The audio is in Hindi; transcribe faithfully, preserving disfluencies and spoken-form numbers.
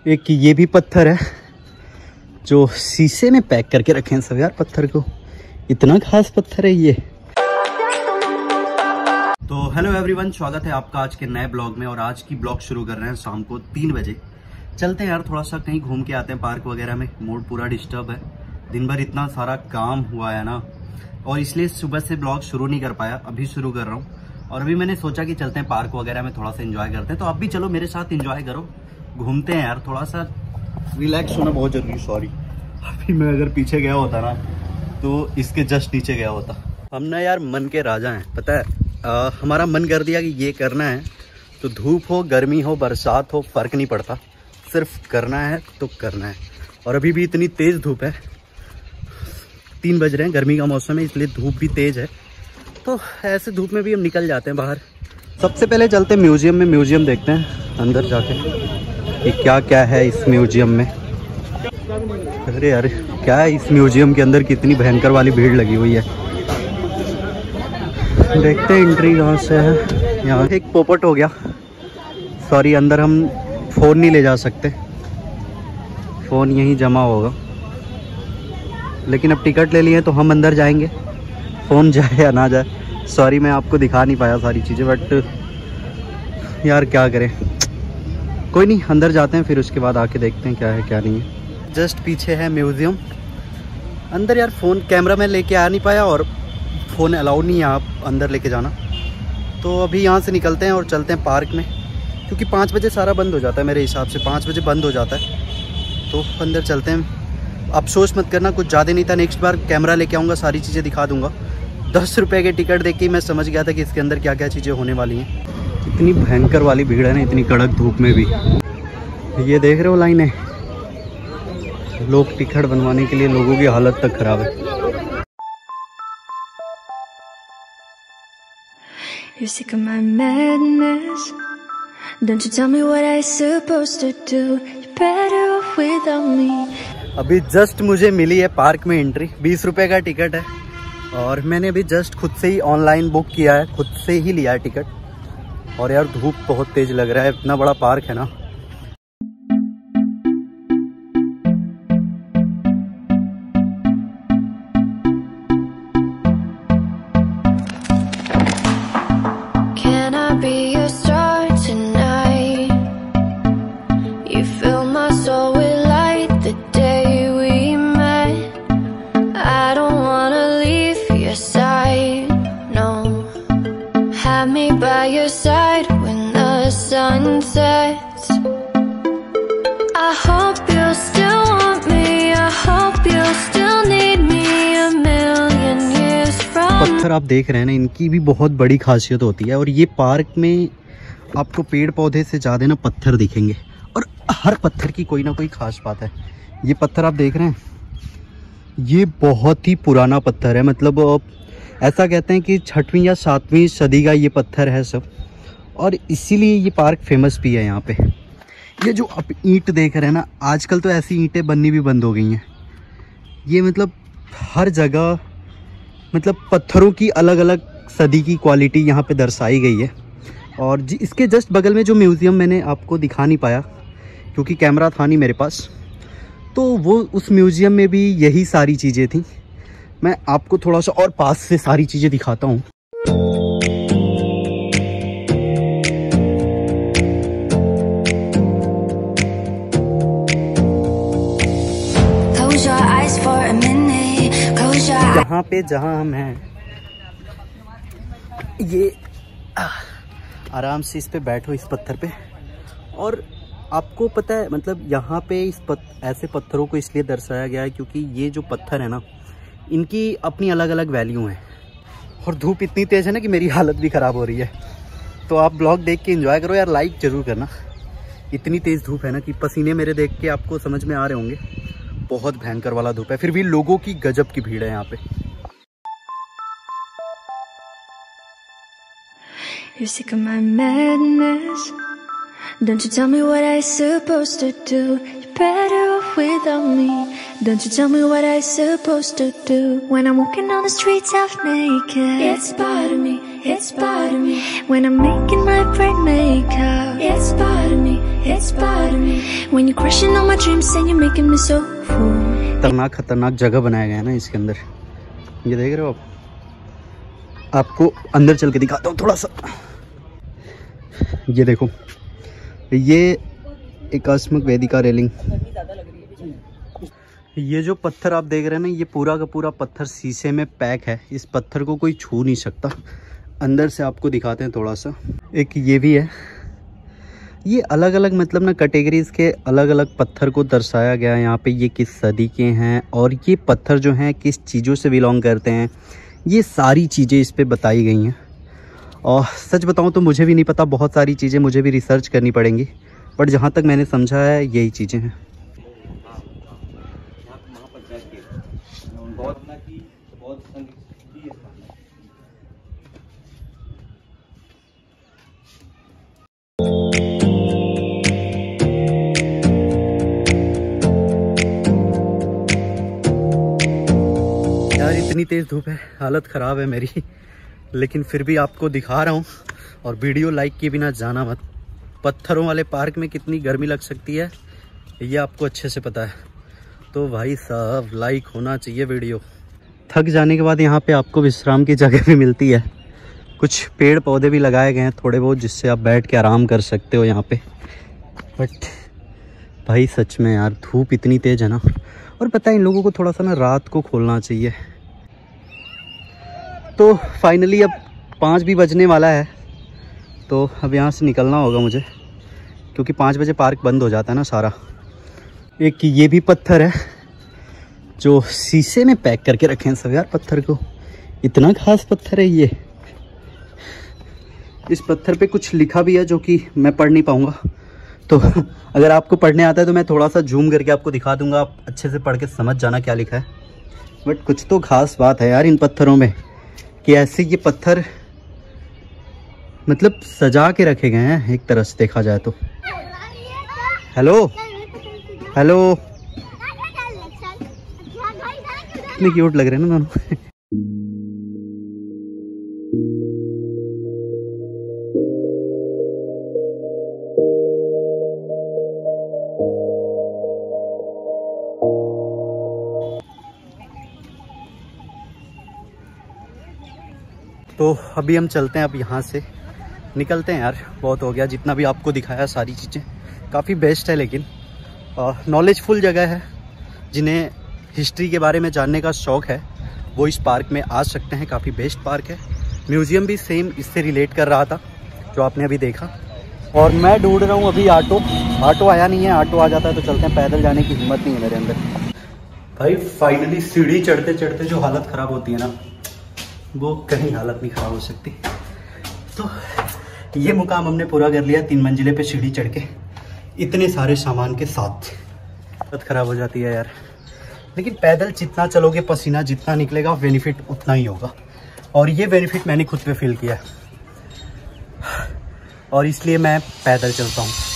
एक ये भी पत्थर है जो शीशे में पैक करके रखे हैं सब यार पत्थर को, इतना खास पत्थर है ये। तो हेलो एवरीवन, स्वागत है आपका आज के नए ब्लॉग में। और आज की ब्लॉग शुरू कर रहे हैं शाम को तीन बजे। चलते हैं यार थोड़ा सा कहीं घूम के आते हैं पार्क वगैरह में। मूड पूरा डिस्टर्ब है, दिन भर इतना सारा काम हुआ है ना, और इसलिए सुबह से ब्लॉग शुरू नहीं कर पाया, अभी शुरू कर रहा हूँ। और अभी मैंने सोचा कि चलते हैं पार्क वगैरह में, थोड़ा सा एंजॉय करते हैं। तो आप भी चलो मेरे साथ एंजॉय करो, घूमते हैं यार, थोड़ा सा रिलैक्स होना बहुत जरूरी। सॉरी, अभी मैं अगर पीछे गया होता ना तो इसके जस्ट नीचे गया होता। हम ना यार मन के राजा हैं, पता है। आ, हमारा मन कर दिया कि ये करना है, तो धूप हो, गर्मी हो, बरसात हो, फर्क नहीं पड़ता, सिर्फ करना है तो करना है। और अभी भी इतनी तेज धूप है, तीन बज रहे हैं, गर्मी का मौसम है इसलिए धूप भी तेज है। तो ऐसे धूप में भी हम निकल जाते हैं बाहर। सबसे पहले चलते हैं म्यूजियम में, म्यूजियम देखते हैं अंदर जाके कि क्या क्या है इस म्यूजियम में। अरे यार क्या है इस म्यूजियम के अंदर, कितनी भयंकर वाली भीड़ लगी हुई है। देखते हैं एंट्री कहाँ से है। यहाँ एक पोपट हो गया, सॉरी अंदर हम फ़ोन नहीं ले जा सकते, फ़ोन यहीं जमा होगा। लेकिन अब टिकट ले लिए तो हम अंदर जाएंगे, फ़ोन जाए या ना जाए। सॉरी मैं आपको दिखा नहीं पाया सारी चीज़ें, बट यार क्या करें, कोई नहीं, अंदर जाते हैं फिर उसके बाद आके देखते हैं क्या है क्या नहीं है। जस्ट पीछे है म्यूज़ियम। अंदर यार फ़ोन कैमरा में लेके आ नहीं पाया, और फ़ोन अलाउ नहीं है आप अंदर लेके जाना। तो अभी यहाँ से निकलते हैं और चलते हैं पार्क में, क्योंकि पाँच बजे सारा बंद हो जाता है मेरे हिसाब से, पाँच बजे बंद हो जाता है। तो अंदर चलते हैं। अफसोस मत करना, कुछ ज़्यादा नहीं था, नेक्स्ट बार कैमरा लेके आऊँगा, सारी चीज़ें दिखा दूँगा। दस रुपये के टिकट देख के मैं समझ गया था कि इसके अंदर क्या क्या चीज़ें होने वाली हैं। इतनी भयंकर वाली भीड़ है ना, इतनी कड़क धूप में भी। ये देख रहे हो लाइनें, लोग टिकट बनवाने के लिए, लोगों की हालत तक खराब है। You're sick of my madness. Don't you tell me what I supposed to do. You're better off without me. अभी जस्ट मुझे मिली है पार्क में एंट्री, बीस रुपए का टिकट है। और मैंने अभी जस्ट खुद से ही ऑनलाइन बुक किया है, खुद से ही लिया है टिकट। और यार धूप बहुत तेज लग रहा है, इतना बड़ा पार्क है ना। By your side when the sun sets. I hope you still want me. I hope you still need me a million years from. पत्थर आप देख रहे हैं ना, इनकी भी बहुत बड़ी खासियत होती है। और ये पार्क में आपको पेड़ पौधे से ज़्यादा ना पत्थर दिखेंगे, और हर पत्थर की कोई ना कोई खास बात है। ये पत्थर आप देख रहे हैं, ये बहुत ही पुराना पत्थर है, मतलब ऐसा कहते हैं कि छठवीं या सातवीं सदी का ये पत्थर है सब। और इसीलिए ये पार्क फेमस भी है यहाँ पे। ये जो आप ईंट देख रहे हैं ना, आजकल तो ऐसी ईंटें बननी भी बंद हो गई हैं। ये मतलब हर जगह, मतलब पत्थरों की अलग अलग सदी की क्वालिटी यहाँ पे दर्शाई गई है। और जी इसके जस्ट बगल में जो म्यूज़ियम मैंने आपको दिखा नहीं पाया क्योंकि कैमरा था नहीं मेरे पास, तो वो उस म्यूज़ियम में भी यही सारी चीज़ें थी। मैं आपको थोड़ा सा और पास से सारी चीजें दिखाता हूँ। यहाँ पे जहाँ हम हैं, ये आराम से इस पे बैठो, इस पत्थर पे। और आपको पता है मतलब यहाँ पे इस पत, ऐसे पत्थरों को इसलिए दर्शाया गया है क्योंकि ये जो पत्थर है ना, इनकी अपनी अलग अलग वैल्यू हैं। और धूप इतनी तेज़ है ना कि मेरी हालत भी ख़राब हो रही है। तो आप ब्लॉग देख के एंजॉय करो यार, लाइक ज़रूर करना। इतनी तेज़ धूप है ना कि पसीने मेरे देख के आपको समझ में आ रहे होंगे, बहुत भयंकर वाला धूप है। फिर भी लोगों की गजब की भीड़ है यहाँ पे। You're sick of my madness. Don't you tell me what I supposed to do. You're better off without me. Don't you tell me what I supposed to do. When I'm walking on the streets half naked, it's part of me, it's part of me. When I'm making my brain make up, it's part of me, it's part of me. When you're crushing on my dreams and you're making me so full. खतरनाक खतरनाक जगह बनाया गया है ना इसके अंदर, ये देख रहे हो आप। आपको अंदर चल के दिखाता हूँ थोड़ा सा। ये देखो, ये एकास्मक वेदिका रेलिंग। ये जो पत्थर आप देख रहे हैं ना, ये पूरा का पूरा पत्थर शीशे में पैक है। इस पत्थर को कोई छू नहीं सकता। अंदर से आपको दिखाते हैं थोड़ा सा। एक ये भी है। ये अलग अलग मतलब ना कैटेगरीज के अलग अलग पत्थर को दर्शाया गया है यहाँ पे। ये किस सदी के हैं और ये पत्थर जो हैं किस चीज़ों से बिलोंग करते हैं, ये सारी चीज़ें इस पे बताई गई हैं। और सच बताऊँ तो मुझे भी नहीं पता, बहुत सारी चीज़ें मुझे भी रिसर्च करनी पड़ेंगी, बट जहाँ तक मैंने समझा है यही चीज़ें हैं। यार इतनी तेज़ धूप है, हालत ख़राब है मेरी, लेकिन फिर भी आपको दिखा रहा हूँ। और वीडियो लाइक के बिना जाना मत। पत्थरों वाले पार्क में कितनी गर्मी लग सकती है ये आपको अच्छे से पता है, तो भाई साहब लाइक होना चाहिए वीडियो। थक जाने के बाद यहाँ पे आपको विश्राम की जगह भी मिलती है। कुछ पेड़ पौधे भी लगाए गए हैं थोड़े बहुत, जिससे आप बैठ के आराम कर सकते हो यहाँ पे। बट भाई सच में यार धूप इतनी तेज़ है ना। और पता है इन लोगों को थोड़ा सा ना रात को खोलना चाहिए। तो फाइनली अब पाँच भी बजने वाला है, तो अब यहाँ से निकलना होगा मुझे, क्योंकि पाँच बजे पार्क बंद हो जाता है ना सारा। एक ये भी पत्थर है जो शीशे में पैक करके रखे हैं सब। यार पत्थर को, इतना खास पत्थर है ये। इस पत्थर पे कुछ लिखा भी है जो कि मैं पढ़ नहीं पाऊँगा, तो अगर आपको पढ़ने आता है तो मैं थोड़ा सा जूम करके आपको दिखा दूंगा, आप अच्छे से पढ़ के समझ जाना क्या लिखा है। बट कुछ तो खास बात है यार इन पत्थरों में, कि ऐसे ये पत्थर मतलब सजा के रखे गए हैं एक तरह से देखा जाए तो। हेलो हेलो, कितने क्यूट लग रहे हैं ना दोनों। तो अभी हम चलते हैं, अब यहाँ से निकलते हैं यार। बहुत हो गया, जितना भी आपको दिखाया सारी चीज़ें काफ़ी बेस्ट है, लेकिन नॉलेजफुल जगह है। जिन्हें हिस्ट्री के बारे में जानने का शौक़ है वो इस पार्क में आ सकते हैं। काफ़ी बेस्ट पार्क है। म्यूज़ियम भी सेम इससे रिलेट कर रहा था जो आपने अभी देखा। और मैं ढूंढ रहा हूँ अभी ऑटो। ऑटो आया नहीं है, ऑटो आ जाता है तो चलते हैं। पैदल जाने की हिम्मत नहीं है मेरे अंदर। भाई फाइनली सीढ़ी चढ़ते चढ़ते जो हालत ख़राब होती है ना, वो कहीं हालत नहीं ख़राब हो सकती। तो ये मुकाम हमने पूरा कर लिया, तीन मंजिले पे सीढ़ी चढ़ के इतने सारे सामान के साथ। हालत ख़राब हो जाती है यार, लेकिन पैदल जितना चलोगे पसीना जितना निकलेगा बेनिफिट उतना ही होगा। और ये बेनिफिट मैंने खुद पे फील किया, और इसलिए मैं पैदल चलता हूँ।